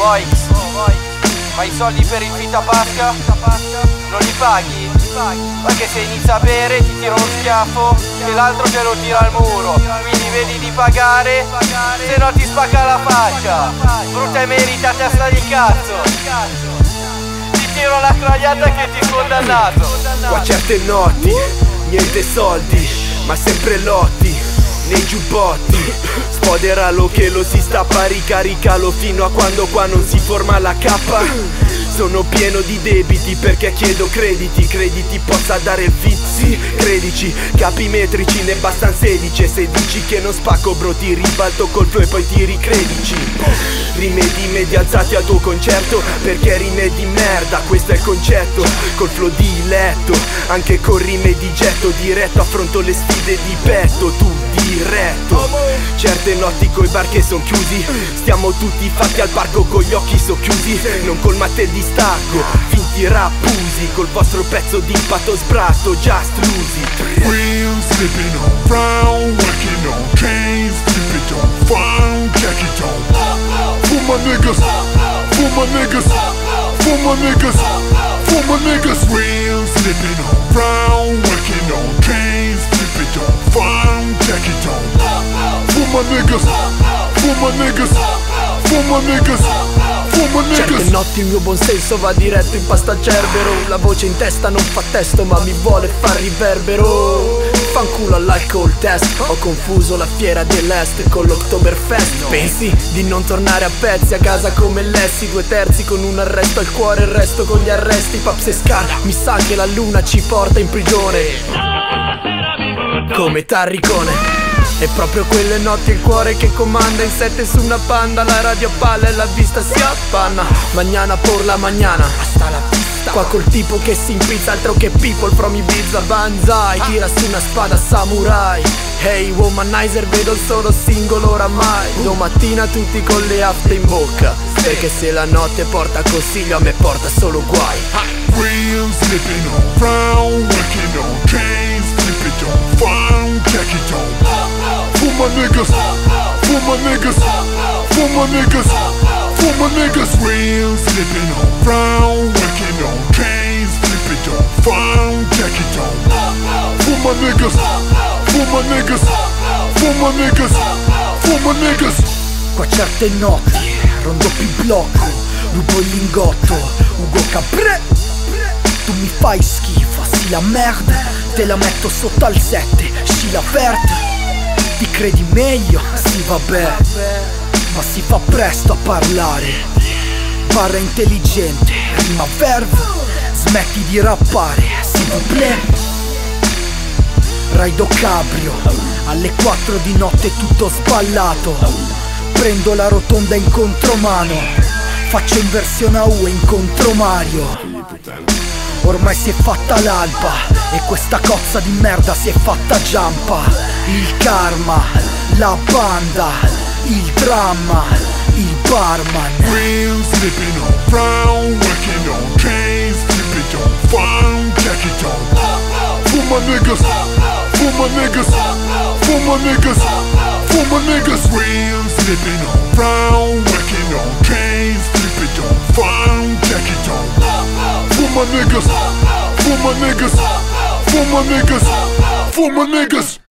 Voi, ma i soldi per il Vita Pasca non li paghi? Perché se inizi a bere ti tira uno schiaffo e l'altro te lo tira al muro. Quindi vedi di pagare, se no ti spacca la faccia. Brutta e merita, testa di cazzo. Ti tiro la cragliata che ti sfonda il naso. Qua certe notti, niente soldi, ma sempre lotti nei giubbotti. Spoderalo che lo si stappa, ricaricalo fino a quando qua non si forma la cappa. Sono pieno di debiti perché chiedo crediti possa dare vizi. Credici, capi metrici ne bastan 16. E se dici che non spacco bro ti ribalto col flow e poi ti ricredici. Rimedi media alzati al tuo concerto perché rimedi merda, questo è il concetto. Col flow di letto, anche con rime di getto. Diretto affronto le sfide di petto, tu diretto. Certe notti coi bar che son chiusi, stiamo tutti fatti al parco con gli occhi socchiusi. Non colmate il distacco, finti rappusi, col vostro pezzo di impatto sbratto, just lose it. Wheels slipping on round, working on chains, flip it on frown, check it on. For my niggas, for my niggas, for my niggas, for my niggas. Wheels slipping on round, working on chains, flip it on frown, check it on. For my niggas, for my niggas, for my niggas, for my niggas. Certe notti il mio buon senso va diretto in pasta al cerbero. La voce in testa non fa testo ma mi vuole far riverbero. Fanculo all'alcol test, ho confuso la fiera dell'est con l'Oktoberfest. Pensi di non tornare a pezzi a casa come Lessi? 2/3 con un arresto al cuore, il resto con gli arresti. Paps e Scar, mi sa che la luna ci porta in prigione come Tarricone. E proprio quelle notti il cuore che comanda in sette su una panda. La radio palla e la vista si appanna. Mañana por la mañana, hasta la vista. Qua col tipo che si impizza, altro che people from Ibiza Banzai. Tira su una spada samurai. Hey womanizer, vedo il solo singolo oramai. Domattina tutti con le afte in bocca, perché se la notte porta consiglio a me porta solo guai. Wheels slipping on round, working on chains, flip it on frown, check it on. For my niggas, for my niggas, for my niggas, for my niggas. Wheels slipping on round, working on chains, flip it on frown, check it on. For my niggas, for my niggas, for my niggas, for my niggas. Qua certe notti, rondo più blocco, rubo il lingotto, Ugo Cabré. Tu mi fai schifo, sì la merda, te la metto sotto al 7, Scilla verde. Ti credi meglio? Sì vabbè, ma si fa presto a parlare. Barra intelligente, rima verve, smetti di rappare, s'il vous plaît. Raido cabrio, alle 4 di notte tutto sballato. Prendo la rotonda in contromano, faccio inversione a U e incontro Mario. Ormai si è fatta l'alba e questa cozza di merda si è fatta giampa. Il karma, la banda, il dramma, il barman. Wheels slipping on round, working on chains, flip it on frown, check it on. For my niggas, for my niggas, for my niggas, for my niggas. Wheels slipping on round, working on chains, flip it on frown, check it on. For my niggas, for my niggas, for my niggas, for my niggas.